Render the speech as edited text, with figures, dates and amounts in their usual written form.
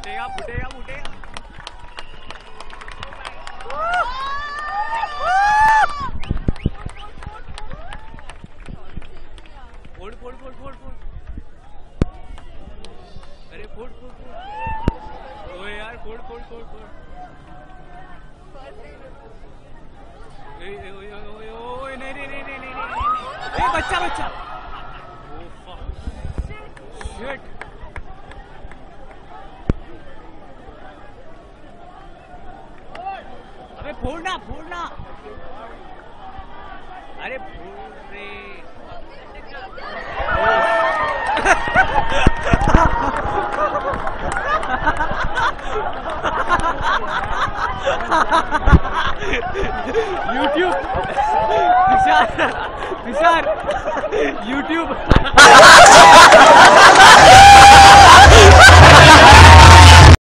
फुटेगा फुटेगा फुटेगा। फोड़ फोड़ फोड़ फोड़ फोड़। अरे फोड़ फोड़ फोड़। ओए यार फोड़ फोड़ फोड़ फोड़। ओए नहीं नहीं नहीं नहीं नहीं। ए बच्चा बच्चा। शिट। अबे फोड़ना फोड़ना। अरे फोड़ रे। YouTube विशाल विशाल YouTube